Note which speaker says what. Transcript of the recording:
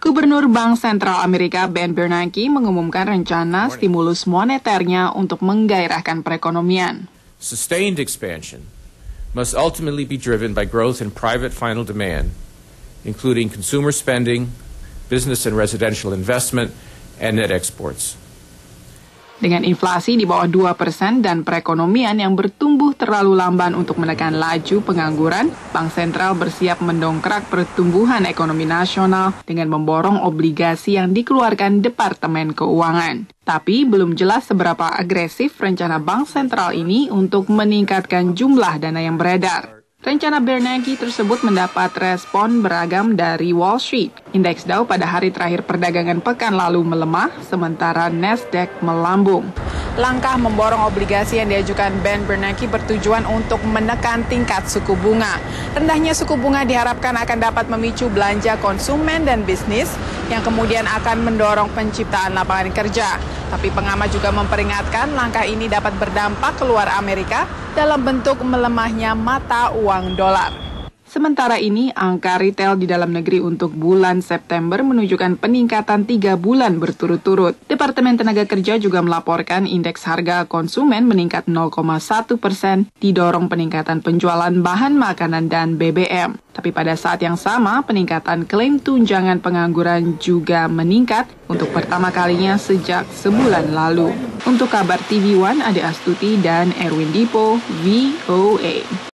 Speaker 1: Gubernur Bank Sentral Amerika Ben Bernanke mengumumkan rencana stimulus moneternya untuk menggairahkan perekonomian.
Speaker 2: Sustained expansion must ultimately be driven by growth in private final demand, including consumer spending, business and residential investment, and net exports.
Speaker 1: Dengan inflasi di bawah 2% dan perekonomian yang bertumbuh terlalu lamban untuk menekan laju pengangguran, Bank Sentral bersiap mendongkrak pertumbuhan ekonomi nasional dengan memborong obligasi yang dikeluarkan Departemen Keuangan. Tapi belum jelas seberapa agresif rencana Bank Sentral ini untuk meningkatkan jumlah dana yang beredar. Rencana Bernanke tersebut mendapat respon beragam dari Wall Street. Indeks Dow pada hari terakhir perdagangan pekan lalu melemah, sementara Nasdaq melambung. Langkah memborong obligasi yang diajukan Ben Bernanke bertujuan untuk menekan tingkat suku bunga. Rendahnya suku bunga diharapkan akan dapat memicu belanja konsumen dan bisnis yang kemudian akan mendorong penciptaan lapangan kerja. Tapi pengamat juga memperingatkan langkah ini dapat berdampak keluar Amerika dalam bentuk melemahnya mata uang dolar. Sementara ini, angka retail di dalam negeri untuk bulan September menunjukkan peningkatan 3 bulan berturut-turut. Departemen Tenaga Kerja juga melaporkan indeks harga konsumen meningkat 0,1%, didorong peningkatan penjualan bahan makanan dan BBM. Tapi pada saat yang sama, peningkatan klaim tunjangan pengangguran juga meningkat untuk pertama kalinya sejak sebulan lalu. Untuk kabar TV One, Ade Astuti dan Erwin Dipo, VOA.